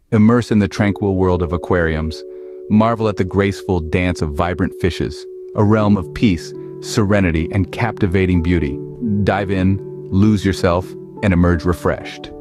Immerse in the tranquil world of aquariums. Marvel at the graceful dance of vibrant fishes, a realm of peace, serenity, and captivating beauty. Dive in, lose yourself, and emerge refreshed.